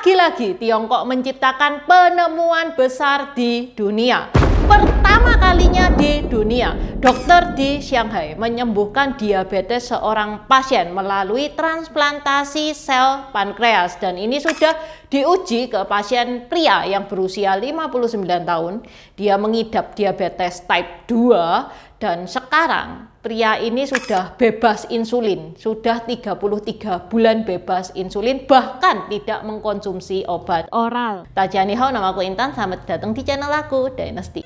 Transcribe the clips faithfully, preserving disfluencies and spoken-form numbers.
Lagi-lagi Tiongkok menciptakan penemuan besar di dunia. Pertama kalinya di dunia, dokter di Shanghai menyembuhkan diabetes seorang pasien melalui transplantasi sel pankreas, dan ini sudah diuji ke pasien pria yang berusia lima puluh sembilan tahun. Dia mengidap diabetes type dua dan sekarang pria ini sudah bebas insulin, sudah tiga puluh tiga bulan bebas insulin, bahkan tidak mengkonsumsi obat oral. Tajani Hao, nama aku Intan, selamat datang di channel aku Dynasty.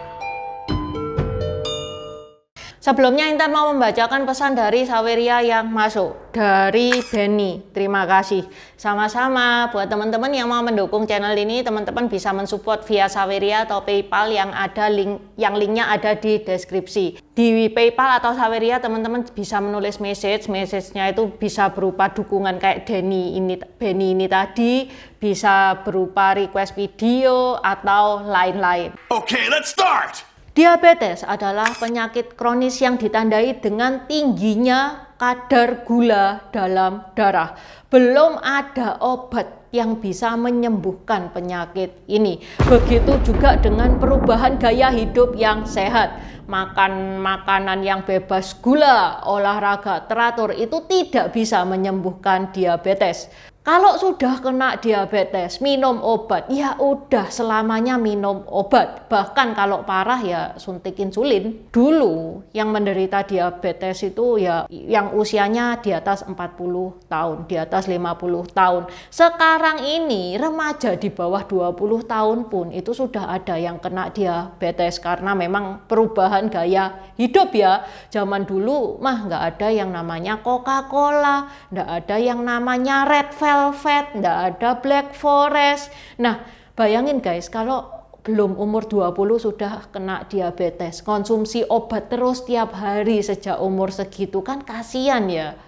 Sebelumnya Intan mau membacakan pesan dari Saweria yang masuk dari Benny. Terima kasih. Sama-sama buat teman-teman yang mau mendukung channel ini, teman-teman bisa mensupport via Saweria atau PayPal yang ada link yang linknya ada di deskripsi. Di PayPal atau Saweria teman-teman bisa menulis message, message-nya itu bisa berupa dukungan kayak Denny ini, Benny ini tadi, bisa berupa request video atau lain-lain. Oke, okay, let's start. Diabetes adalah penyakit kronis yang ditandai dengan tingginya kadar gula dalam darah. Belum ada obat yang bisa menyembuhkan penyakit ini. Begitu juga dengan perubahan gaya hidup yang sehat. Makan makanan yang bebas gula, olahraga teratur itu tidak bisa menyembuhkan diabetes. Kalau sudah kena diabetes, minum obat, ya udah selamanya minum obat. Bahkan kalau parah ya suntik insulin. Dulu yang menderita diabetes itu ya yang usianya di atas empat puluh tahun, di atas lima puluh tahun. Sekarang ini remaja di bawah dua puluh tahun pun itu sudah ada yang kena diabetes karena memang perubahan gaya hidup ya. Zaman dulu mah nggak ada yang namanya Coca-Cola, nggak ada yang namanya Red Velvet, nggak ada Black Forest. Nah, bayangin guys, kalau belum umur dua puluh sudah kena diabetes, konsumsi obat terus tiap hari sejak umur segitu, kan kasihan ya.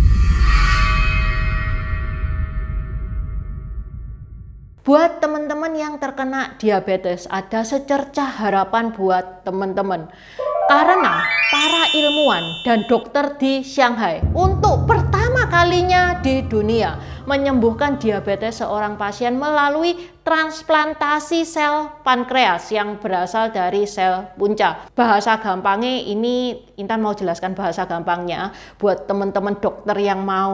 Buat teman-teman yang terkena diabetes, ada secercah harapan buat teman-teman. Karena para ilmuwan dan dokter di Shanghai untuk pertama kalinya di dunia menyembuhkan diabetes seorang pasien melalui transplantasi sel pankreas yang berasal dari sel punca. Bahasa gampangnya ini, Intan mau jelaskan bahasa gampangnya buat teman-teman dokter yang mau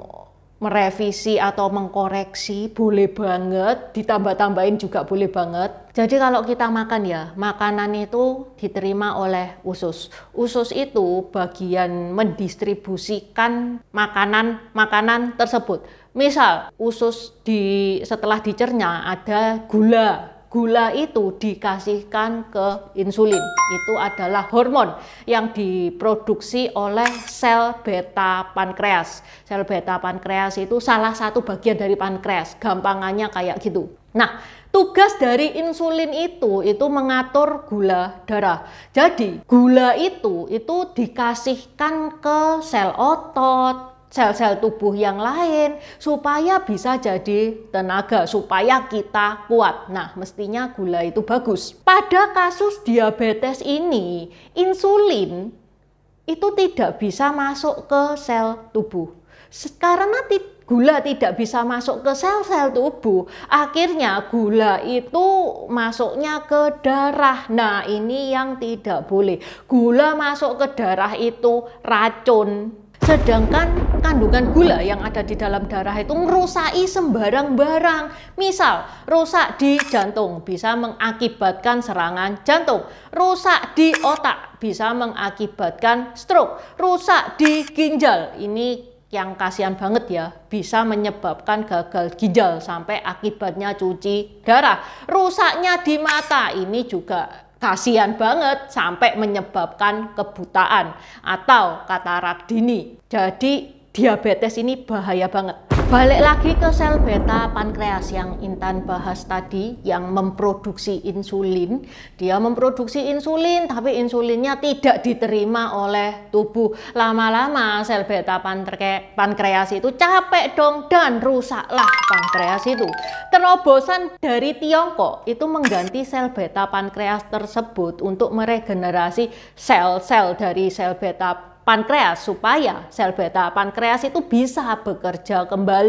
merevisi atau mengkoreksi, boleh banget, ditambah-tambahin juga boleh banget. Jadi kalau kita makan ya, makanan itu diterima oleh usus. Usus itu bagian mendistribusikan makanan-makanan tersebut. Misal usus di setelah dicerna ada gula. Gula itu dikasihkan ke insulin. Itu adalah hormon yang diproduksi oleh sel beta pankreas. Sel beta pankreas itu salah satu bagian dari pankreas. Gampangannya kayak gitu. Nah, tugas dari insulin itu itu mengatur gula darah. Jadi, gula itu itu dikasihkan ke sel otot, sel-sel tubuh yang lain supaya bisa jadi tenaga, supaya kita kuat. Nah, mestinya gula itu bagus. Pada kasus diabetes ini, insulin itu tidak bisa masuk ke sel tubuh. Karena gula tidak bisa masuk ke sel-sel tubuh, akhirnya gula itu masuknya ke darah. Nah, ini yang tidak boleh. Gula masuk ke darah itu racun. Sedangkan kandungan gula yang ada di dalam darah itu merusaki sembarang barang. Misal, rusak di jantung bisa mengakibatkan serangan jantung. Rusak di otak bisa mengakibatkan stroke. Rusak di ginjal, ini yang kasihan banget ya, bisa menyebabkan gagal ginjal sampai akibatnya cuci darah. Rusaknya di mata, ini juga kasihan banget sampai menyebabkan kebutaan atau katarak dini. Jadi diabetes ini bahaya banget. Balik lagi ke sel beta pankreas yang Intan bahas tadi, yang memproduksi insulin. Dia memproduksi insulin, tapi insulinnya tidak diterima oleh tubuh. Lama-lama sel beta pankreas itu capek dong, dan rusaklah pankreas itu. Terobosan dari Tiongkok itu mengganti sel beta pankreas tersebut untuk meregenerasi sel-sel dari sel beta pankreas supaya sel beta pankreas itu bisa bekerja kembali.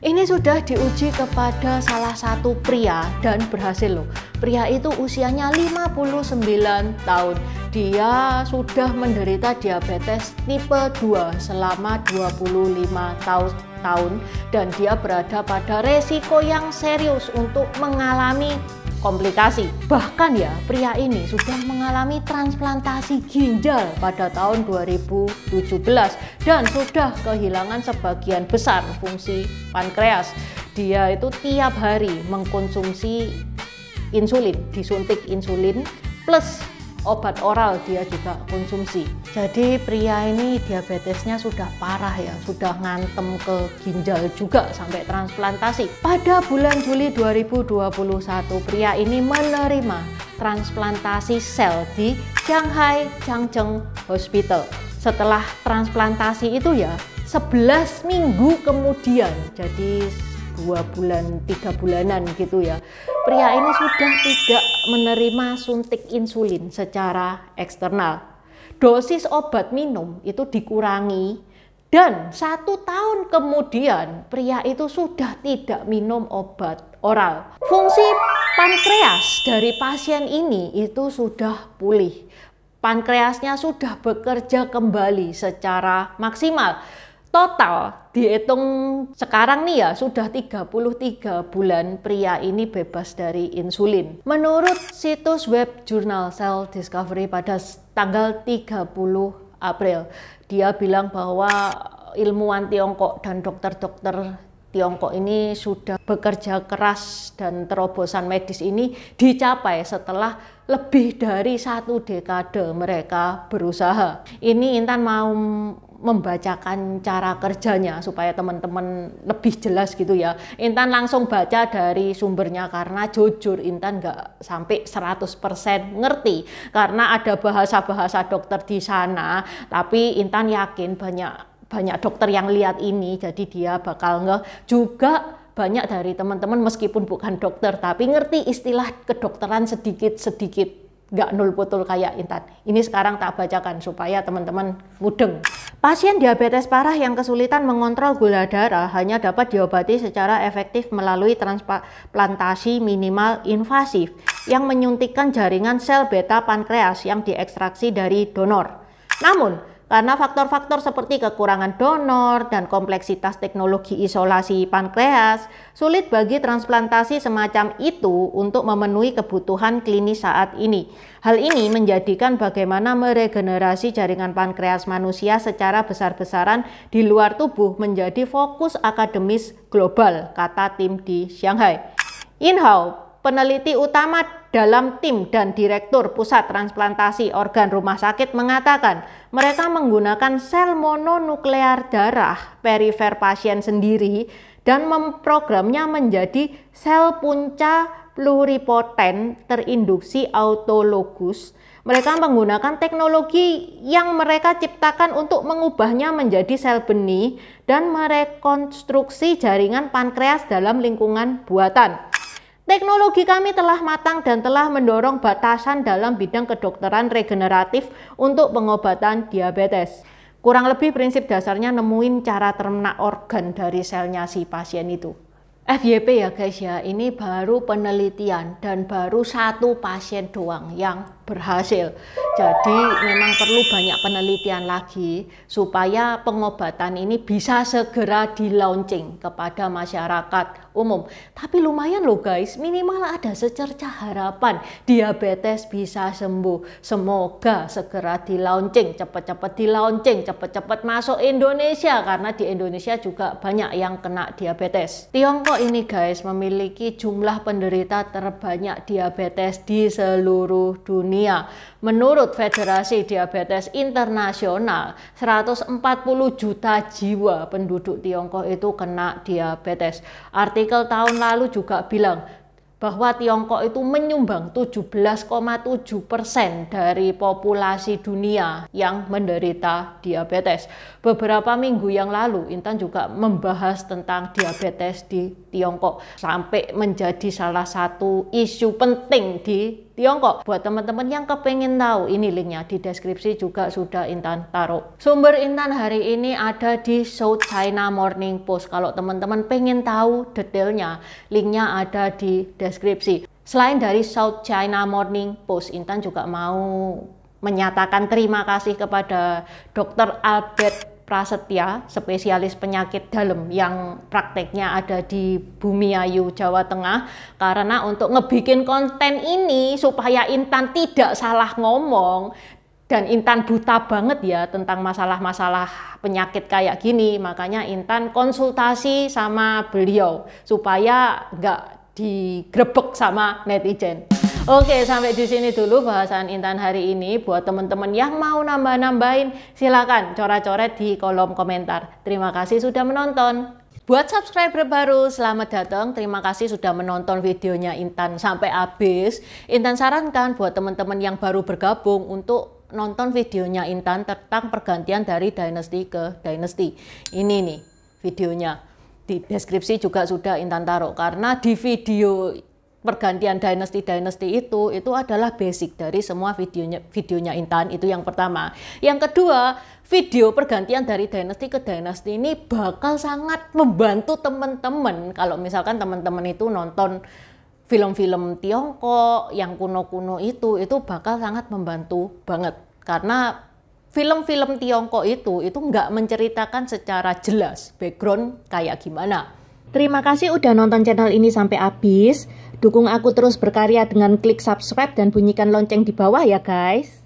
Ini sudah diuji kepada salah satu pria dan berhasil loh. Pria itu usianya lima puluh sembilan tahun. Dia sudah menderita diabetes tipe dua selama dua puluh lima tahun dan dia berada pada resiko yang serius untuk mengalami komplikasi. Bahkan ya, pria ini sudah mengalami transplantasi ginjal pada tahun dua ribu tujuh belas dan sudah kehilangan sebagian besar fungsi pankreas. Dia itu tiap hari mengkonsumsi insulin, disuntik insulin plus obat oral dia juga konsumsi. Jadi pria ini diabetesnya sudah parah ya, sudah ngantem ke ginjal juga sampai transplantasi. Pada bulan Juli dua ribu dua puluh satu, pria ini menerima transplantasi sel di Shanghai Jiangzheng Hospital. Setelah transplantasi itu ya, sebelas minggu kemudian, jadi dua bulan, tiga bulanan gitu ya, pria ini sudah tidak menerima suntik insulin secara eksternal. Dosis obat minum itu dikurangi dan satu tahun kemudian pria itu sudah tidak minum obat oral. Fungsi pankreas dari pasien ini itu sudah pulih. Pankreasnya sudah bekerja kembali secara maksimal. Total dihitung sekarang nih ya, sudah tiga puluh tiga bulan pria ini bebas dari insulin. Menurut situs web jurnal Cell Discovery pada tanggal tiga puluh April, dia bilang bahwa ilmuwan Tiongkok dan dokter-dokter Tiongkok ini sudah bekerja keras dan terobosan medis ini dicapai setelah lebih dari satu dekade mereka berusaha. Ini Intan mau membacakan cara kerjanya supaya teman-teman lebih jelas gitu ya. Intan langsung baca dari sumbernya karena jujur Intan nggak sampai seratus persen ngerti karena ada bahasa-bahasa dokter di sana, tapi Intan yakin banyak banyak dokter yang lihat ini, jadi dia bakal nge juga banyak dari teman-teman meskipun bukan dokter tapi ngerti istilah kedokteran sedikit-sedikit, nggak nol putul kayak Intan. Ini sekarang tak bacakan supaya teman-teman mudeng. Pasien diabetes parah yang kesulitan mengontrol gula darah hanya dapat diobati secara efektif melalui transplantasi minimal invasif yang menyuntikkan jaringan sel beta pankreas yang diekstraksi dari donor. Namun, karena faktor-faktor seperti kekurangan donor dan kompleksitas teknologi isolasi pankreas, sulit bagi transplantasi semacam itu untuk memenuhi kebutuhan klinis saat ini. Hal ini menjadikan bagaimana meregenerasi jaringan pankreas manusia secara besar-besaran di luar tubuh menjadi fokus akademis global, kata tim di Shanghai. Inhao, peneliti utama dalam tim dan direktur pusat transplantasi organ rumah sakit mengatakan mereka menggunakan sel mononuklear darah perifer pasien sendiri dan memprogramnya menjadi sel punca pluripoten terinduksi autologus. Mereka menggunakan teknologi yang mereka ciptakan untuk mengubahnya menjadi sel benih dan merekonstruksi jaringan pankreas dalam lingkungan buatan. Teknologi kami telah matang dan telah mendorong batasan dalam bidang kedokteran regeneratif untuk pengobatan diabetes. Kurang lebih prinsip dasarnya nemuin cara ternak organ dari selnya si pasien itu. F Y P ya guys ya, ini baru penelitian dan baru satu pasien doang yang berhasil. Jadi memang perlu banyak penelitian lagi supaya pengobatan ini bisa segera di launching kepada masyarakat umum. Tapi lumayan loh guys, minimal ada secercah harapan diabetes bisa sembuh. Semoga segera di launching, cepet-cepet di launching, cepet-cepet masuk Indonesia karena di Indonesia juga banyak yang kena diabetes. Tiongkok ini guys memiliki jumlah penderita terbanyak diabetes di seluruh dunia. Menurut Federasi Diabetes Internasional, seratus empat puluh juta jiwa penduduk Tiongkok itu kena diabetes. Artikel tahun lalu juga bilang bahwa Tiongkok itu menyumbang tujuh belas koma tujuh persen dari populasi dunia yang menderita diabetes. Beberapa minggu yang lalu Intan juga membahas tentang diabetes di Tiongkok sampai menjadi salah satu isu penting di Tiongkok. Buat teman-teman yang kepengen tahu, ini linknya di deskripsi juga sudah Intan taruh. Sumber Intan hari ini ada di South China Morning Post. Kalau teman-teman pengen tahu detailnya, linknya ada di deskripsi. Selain dari South China Morning Post, Intan juga mau menyatakan terima kasih kepada dokter Albert Prasetya, spesialis penyakit dalam yang prakteknya ada di Bumiayu, Jawa Tengah, karena untuk ngebikin konten ini supaya Intan tidak salah ngomong, dan Intan buta banget ya tentang masalah-masalah penyakit kayak gini, makanya Intan konsultasi sama beliau supaya nggak digrebek sama netizen. Oke, sampai di sini dulu bahasan Intan hari ini. Buat teman-teman yang mau nambah-nambahin, silakan coret-coret di kolom komentar. Terima kasih sudah menonton. Buat subscriber baru, selamat datang. Terima kasih sudah menonton videonya Intan sampai habis. Intan sarankan buat teman-teman yang baru bergabung untuk nonton videonya Intan tentang pergantian dari dynasty ke dynasty. Ini nih videonya. Di deskripsi juga sudah Intan taruh, karena di video pergantian dynasty-dynasty itu itu adalah basic dari semua videonya videonya Intan. Itu yang pertama. Yang kedua, video pergantian dari dynasty ke dynasty ini bakal sangat membantu teman-teman kalau misalkan teman-teman itu nonton film-film Tiongkok yang kuno-kuno itu itu bakal sangat membantu banget, karena film-film Tiongkok itu itu nggak menceritakan secara jelas background kayak gimana. Terima kasih udah nonton channel ini sampai habis. Dukung aku terus berkarya dengan klik subscribe dan bunyikan lonceng di bawah ya guys.